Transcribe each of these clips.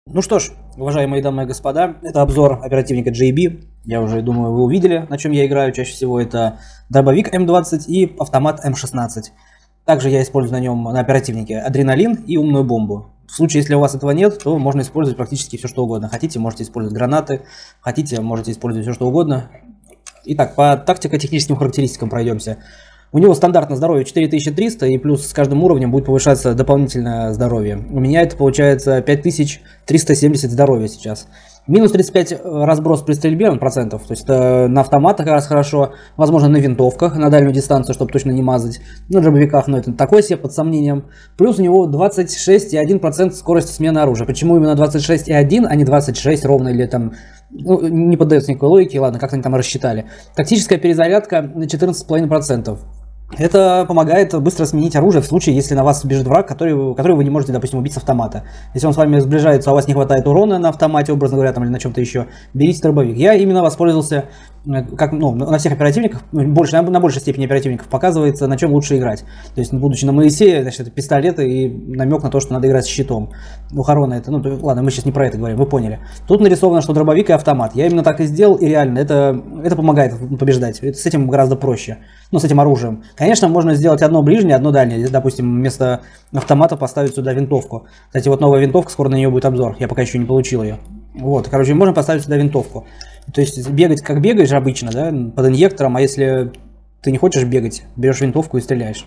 Ну что ж, уважаемые дамы и господа, это обзор оперативника JB. Я уже думаю, вы увидели, на чем я играю. Чаще всего это дробовик М20 и автомат М16. Также я использую на нем на оперативнике адреналин и умную бомбу. В случае, если у вас этого нет, то можно использовать практически все, что угодно. Хотите, можете использовать гранаты, хотите, можете использовать все, что угодно. Итак, по тактико-техническим характеристикам пройдемся. У него стандартно здоровье 4300, и плюс с каждым уровнем будет повышаться дополнительное здоровье. У меня это получается 5370 здоровья сейчас. Минус 35 разброс при стрельбе, процентов, то есть это на автоматах как раз хорошо, возможно на винтовках, на дальнюю дистанцию, чтобы точно не мазать, на дробовиках, но это такой себе под сомнением. Плюс у него 26,1% скорости смены оружия. Почему именно 26,1, а не 26 ровно или там... Ну, не поддается никакой логике, ладно, как они там рассчитали. Тактическая перезарядка на 14,5%. Это помогает быстро сменить оружие в случае, если на вас бежит враг, который вы не можете, допустим, убить с автомата. Если он с вами сближается, а у вас не хватает урона на автомате, образно говоря, там, или на чем-то еще, берите дробовик. Я именно воспользовался, как, ну, на всех оперативниках, на большей степени оперативников показывается, на чем лучше играть. То есть, будучи на Моисее, значит, это пистолеты и намек на то, что надо играть с щитом. У Харона это, ну, ладно, мы сейчас не про это говорим, вы поняли. Тут нарисовано, что дробовик и автомат. Я именно так и сделал, и реально, это помогает побеждать. С этим гораздо проще. Ну, с этим оружием. Конечно, можно сделать одно ближнее, одно дальнее. Допустим, вместо автомата поставить сюда винтовку. Кстати, вот новая винтовка, скоро на нее будет обзор. Я пока еще не получил ее. Вот, короче, можно поставить сюда винтовку. То есть бегать как бегаешь обычно, да, под инъектором, а если ты не хочешь бегать, берешь винтовку и стреляешь.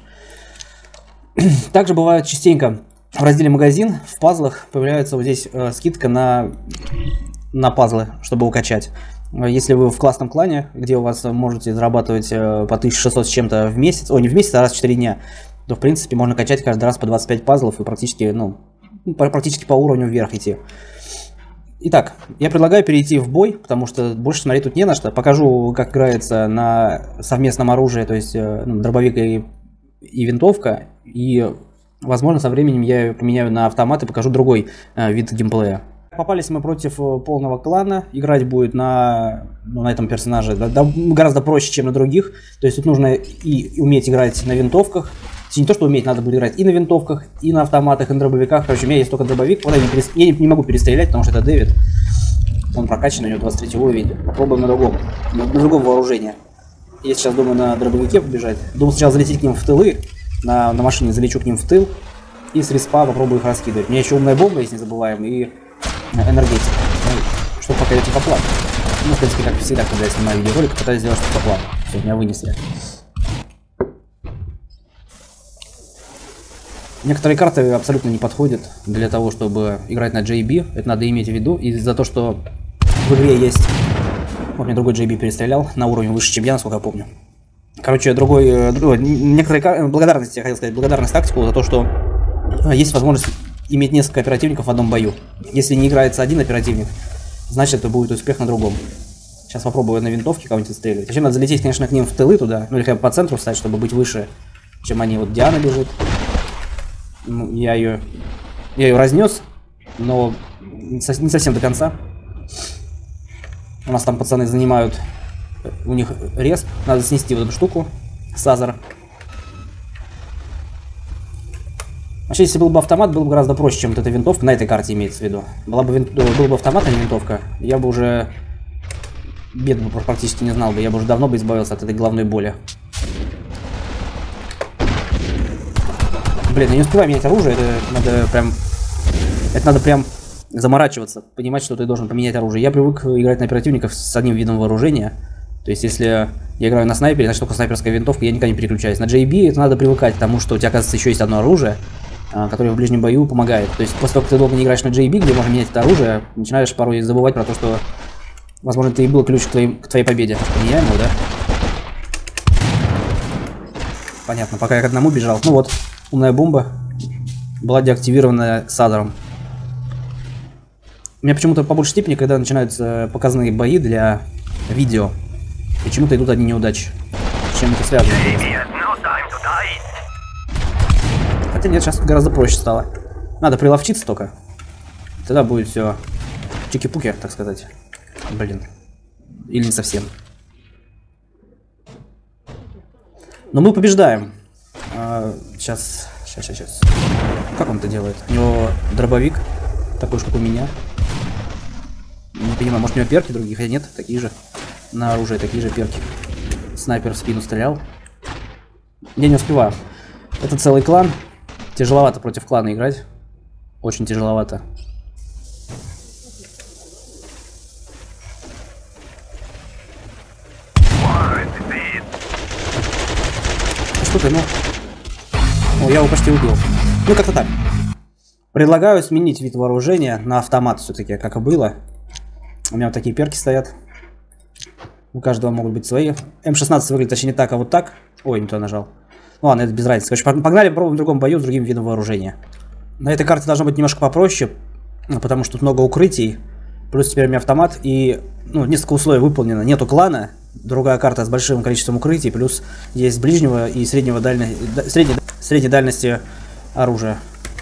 Также бывает частенько в разделе магазин, в пазлах появляется вот здесь скидка на пазлы, чтобы укачать. Если вы в классном клане, где у вас можете зарабатывать по 1600 с чем-то в месяц, не в месяц, а раз в 4 дня, то в принципе можно качать каждый раз по 25 пазлов и практически, практически по уровню вверх идти. Итак, я предлагаю перейти в бой, потому что больше смотреть тут не на что. Покажу, как играется на совместном оружии, то есть дробовик и винтовка. И, возможно, со временем я поменяю на автомат и покажу другой вид геймплея. Попались мы против полного клана, играть будет на этом персонаже гораздо проще, чем на других. То есть тут нужно и уметь играть на винтовках. Не то, что уметь, надо будет играть и на винтовках, и на автоматах, и на дробовиках. Короче, у меня есть только дробовик, я не могу перестрелять, потому что это Дэвид. Он прокачан, у него 23 уровень. Попробуем на другом вооружении. Я сейчас думаю на дробовике побежать. Думаю сначала залететь к ним в тылы, на машине залечу к ним в тыл, и с респа попробую их раскидывать. У меня еще умная бомба, если не забываем, и энергетика. Чтобы пока идти по плану. Ну, в принципе, как всегда, когда я снимаю видеоролик, пытаюсь сделать что-то по плану. Все, меня вынесли. Некоторые карты абсолютно не подходят для того, чтобы играть на JB. Это надо иметь в виду. Из-за того, что в игре есть... Вот мне другой JB перестрелял на уровень выше, чем я, насколько я помню. Короче, некоторые карты... Благодарность, я хотел сказать, благодарность тактику за то, что есть возможность иметь несколько оперативников в одном бою. Если не играется один оперативник, значит это будет успех на другом. Сейчас попробую на винтовке кого-нибудь отстреливать. Зачем надо залететь, конечно, к ним в тылы туда, ну или хотя бы по центру встать, чтобы быть выше, чем они. Вот Диана бежит. Я ее разнес, но не совсем до конца. У нас там пацаны занимают, у них респ, надо снести вот эту штуку, Сазер. Вообще, если был бы автомат, было бы гораздо проще, чем вот эта винтовка, на этой карте имеется в виду. Был бы автомат, а не винтовка, я бы уже бед бы практически не знал бы, я бы уже давно бы избавился от этой головной боли. Блин, я не успеваю менять оружие, это надо прям заморачиваться, понимать, что ты должен поменять оружие. Я привык играть на оперативниках с одним видом вооружения. То есть, если я играю на снайпере, значит только снайперская винтовка, я никогда не переключаюсь. На JB это надо привыкать к тому, что у тебя, оказывается, еще есть одно оружие, которое в ближнем бою помогает. То есть, после того, как ты долго не играешь на JB, где можно менять это оружие, начинаешь порой забывать про то, что, возможно, это и был ключ к твоей победе. Поменяем его, да? Понятно, пока я к одному бежал. Ну вот. Умная бомба была деактивирована Сазером. У меня почему-то по большей степени, когда начинаются показанные бои для видео, почему-то идут одни неудачи. С чем это связано? Хотя нет, сейчас гораздо проще стало. Надо приловчиться только. Тогда будет все чики-пуки, так сказать. Блин. Или не совсем. Но мы побеждаем. Сейчас. Как он это делает? У него дробовик. такой же, как у меня. Не понимаю, может у него перки другие, хотя нет, такие же. На оружие такие же перки. Снайпер в спину стрелял. Я не успеваю. Это целый клан. Тяжеловато против клана играть. Очень тяжеловато. Что ты, ну? О, я его почти убил. Ну, как-то так. Предлагаю сменить вид вооружения на автомат все-таки, как и было. У меня вот такие перки стоят. У каждого могут быть свои. М16 выглядит, точнее, не так, а вот так. Ой, не туда нажал. Ну ладно, это без разницы. Короче, погнали, попробуем в другом бою с другим видом вооружения. На этой карте должно быть немножко попроще, потому что тут много укрытий. Плюс теперь у меня автомат и, ну, несколько условий выполнено. Нету клана, другая карта с большим количеством укрытий, плюс есть ближнего и средней дальности оружия.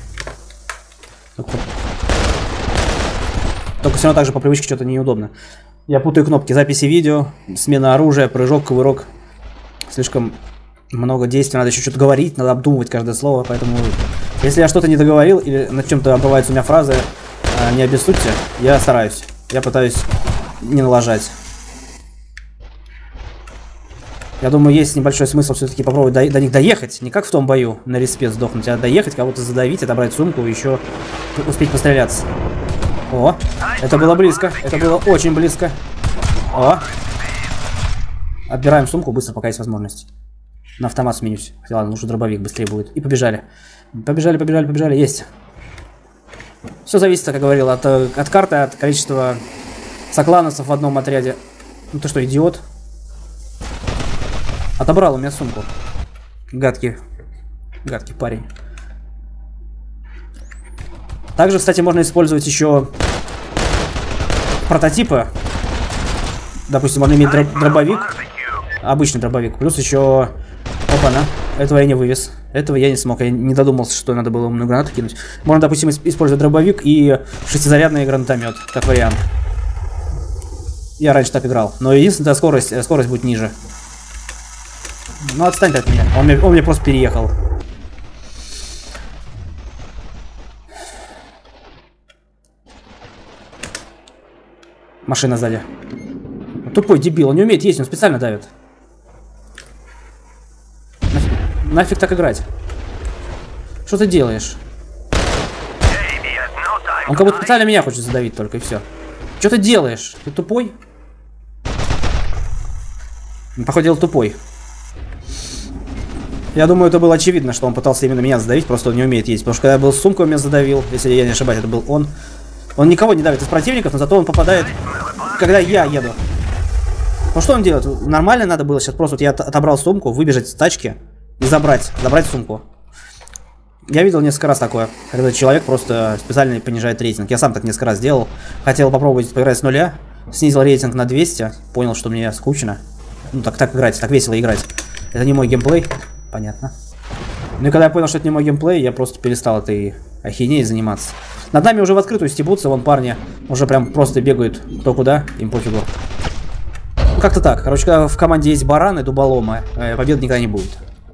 Только все равно также по привычке что-то неудобно. Я путаю кнопки записи видео, смена оружия, прыжок, кувырок. Слишком много действий, надо еще что-то говорить, надо обдумывать каждое слово, поэтому если я что-то не договорил или на чем-то обрываются у меня фразы, не обессудьте, я стараюсь. Я пытаюсь не налажать. Я думаю, есть небольшой смысл все-таки попробовать до них доехать. Не как в том бою, на респе сдохнуть, а доехать, кого-то задавить, отобрать сумку и еще успеть постреляться. О, это было близко. Это было очень близко. О. Отбираем сумку быстро, пока есть возможность. На автомат сменюсь. Ладно, лучше дробовик быстрее будет. И побежали. Побежали. Есть. Все зависит, как я говорил, от карты, от количества соклановцев в одном отряде. Ну ты что, идиот? Отобрал у меня сумку. Гадкий парень. Также, кстати, можно использовать еще прототипы. Допустим, можно иметь дробовик. Обычный дробовик. Плюс еще... Опа-на. Этого я не вывез. Этого я не смог. Я не додумался, что надо было умную гранату кинуть. Можно, допустим, использовать дробовик и шестизарядный гранатомет. Как вариант. Я раньше так играл. Но единственное, скорость будет ниже. Ну, отстань от меня. Он меня просто переехал. Машина сзади. Тупой дебил. Он не умеет ездить, он специально давит. Нафиг так играть? Что ты делаешь? Он как будто специально меня хочет задавить только, и все. Что ты делаешь? Ты тупой? Походу, дела тупой. Я думаю, это было очевидно, что он пытался именно меня задавить, просто он не умеет ездить. Потому что когда я был с сумкой, он меня задавил. Если я не ошибаюсь, это был он. Он никого не давит из противников, но зато он попадает, когда я еду. Ну что он делает? Нормально надо было сейчас просто... Вот я отобрал сумку, выбежать с тачки и забрать сумку. Я видел несколько раз такое, когда человек просто специально понижает рейтинг. Я сам так несколько раз делал. Хотел попробовать поиграть с нуля, снизил рейтинг на 200, понял, что мне скучно. Ну так играть, так весело играть. Это не мой геймплей. Понятно. Ну и когда я понял, что это не мой геймплей, я просто перестал этой ахинеей заниматься. Над нами уже в открытую стебутся, вон парни уже прям просто бегают кто куда, им пофигу. Ну как-то так. Короче, когда в команде есть бараны, дуболомы, победы никогда не будет.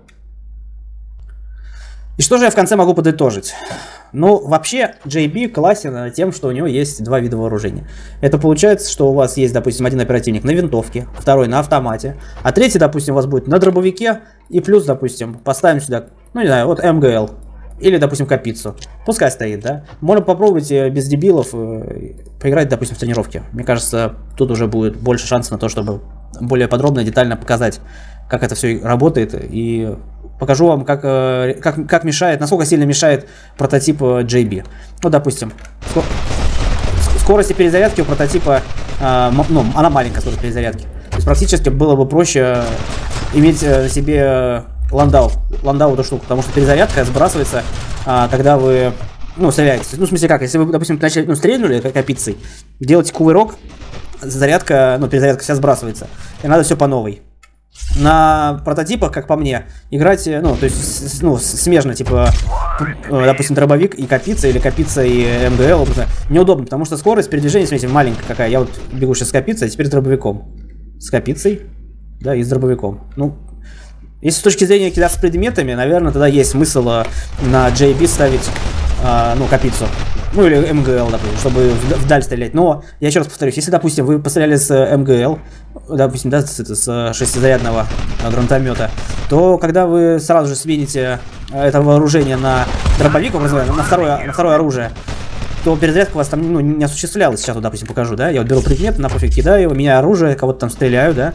И что же я в конце могу подытожить? Ну, вообще, JB классен тем, что у него есть два вида вооружения. Это получается, что у вас есть, допустим, один оперативник на винтовке, второй на автомате, а третий, допустим, у вас будет на дробовике, и плюс, допустим, поставим сюда, ну, не знаю, вот МГЛ, или, допустим, капицу. Пускай стоит, да? Можно попробовать без дебилов поиграть, допустим, в тренировке. Мне кажется, тут уже будет больше шансов на то, чтобы более подробно и детально показать, как это все работает, и... Покажу вам, как мешает, насколько сильно мешает прототип JB. Ну, допустим, скорость перезарядки у прототипа, ну, она маленькая, скорость перезарядки. То есть практически было бы проще иметь на себе ландау эту штуку, потому что перезарядка сбрасывается, когда вы, ну, стреляете. Ну, в смысле как, если вы, допустим, начали, ну, стрельнули капицей, делаете кувырок, зарядка, ну, перезарядка вся сбрасывается, и надо все по новой. На прототипах, как по мне, играть, ну, то есть, ну, смежно, типа, допустим, дробовик и капица, или капица и МГЛ, неудобно, потому что скорость передвижения, смотрите, маленькая какая. Я вот бегу сейчас с капицей, а теперь с дробовиком. С капицей, да, и с дробовиком. Ну, если с точки зрения кидаться с предметами, наверное, тогда есть смысл на JB ставить ну, капицу. Ну, или МГЛ, допустим, чтобы вдаль стрелять. Но, я еще раз повторюсь, если, допустим, вы постреляли с МГЛ, допустим, да, с шестизарядного гранатомета, то когда вы сразу же смените это вооружение на дробовик, на второе оружие, то перезарядка у вас там, ну, не осуществлялась. Сейчас вот, допустим, покажу, да. Я вот беру предмет, на профиль кидаю его, меняю оружие, кого-то там стреляю, да.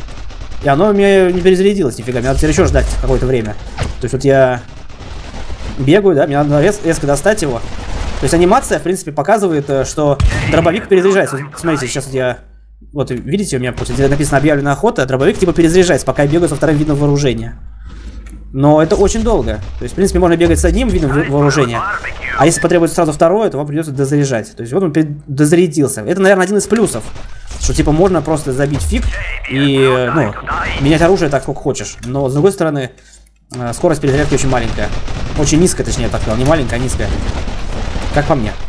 И оно у меня не перезарядилось нифига. Мне надо теперь еще ждать какое-то время. То есть вот я бегаю, да, мне надо резко достать его. То есть анимация, в принципе, показывает, что дробовик перезаряжается. Вот, смотрите, сейчас вот я... Вот, видите, у меня написано «Объявлена охота», дробовик типа перезаряжается, пока я бегаю со вторым видом вооружения. Но это очень долго. То есть, в принципе, можно бегать с одним видом вооружения. А если потребуется сразу второе, то вам придется дозаряжать. То есть, вот он дозарядился. Это, наверное, один из плюсов. Что, типа, можно просто забить фиг и, ну, менять оружие так, сколько хочешь. Но, с другой стороны, скорость перезарядки очень маленькая. Очень низкая, точнее, я так сказал. Не маленькая, а низкая. Как по мне.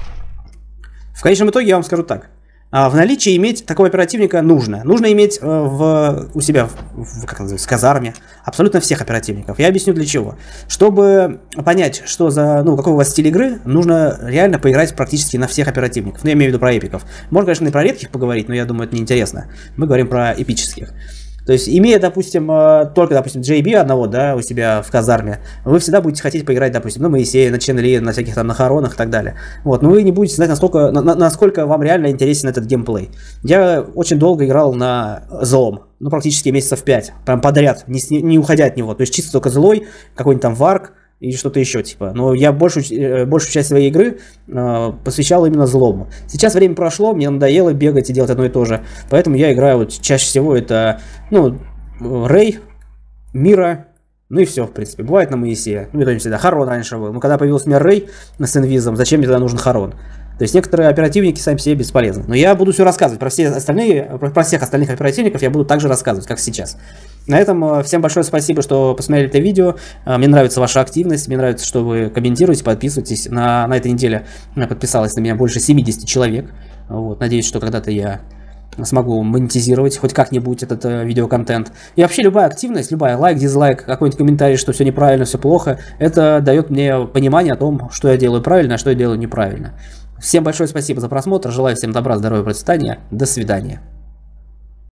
В конечном итоге я вам скажу так. В наличии иметь такого оперативника нужно. Нужно иметь у себя, как называется, в казарме абсолютно всех оперативников. Я объясню для чего. Чтобы понять, что за, ну, какой у вас стиль игры, нужно реально поиграть практически на всех оперативников. Ну, я имею в виду про эпиков. Можно, конечно, и про редких поговорить, но я думаю, это неинтересно. Мы говорим про эпических. То есть, имея, допустим, только, допустим, JB одного, да, у себя в казарме, вы всегда будете хотеть поиграть, допустим, на Моисея, на Чен-Ли, на всяких там, на Харонах и так далее. Вот, но вы не будете знать, насколько вам реально интересен этот геймплей. Я очень долго играл на злом, ну, практически месяцев 5, прям подряд, не уходя от него. То есть, чисто только злой, какой-нибудь там варк и что-то еще, типа. Но я большую часть своей игры посвящал именно злому. Сейчас время прошло, мне надоело бегать и делать одно и то же. Поэтому я играю вот чаще всего это, ну, Рэй, Мира, ну и все, в принципе. Бывает на Моисея. Ну, это не всегда. Харон раньше был. Но когда появился мне Рэй с инвизом, зачем мне тогда нужен Харон? То есть некоторые оперативники сами себе бесполезны. Но я буду все рассказывать. Про всех остальных оперативников я буду также рассказывать, как сейчас. На этом всем большое спасибо, что посмотрели это видео. Мне нравится ваша активность. Мне нравится, что вы комментируете, подписываетесь. На этой неделе подписалось на меня больше 70 человек. Вот. Надеюсь, что когда-то я смогу монетизировать хоть как-нибудь этот видеоконтент. И вообще любая активность, любая лайк, дизлайк, какой-нибудь комментарий, что все неправильно, все плохо, это дает мне понимание о том, что я делаю правильно, а что я делаю неправильно. Всем большое спасибо за просмотр, желаю всем добра, здоровья, процветания, до свидания.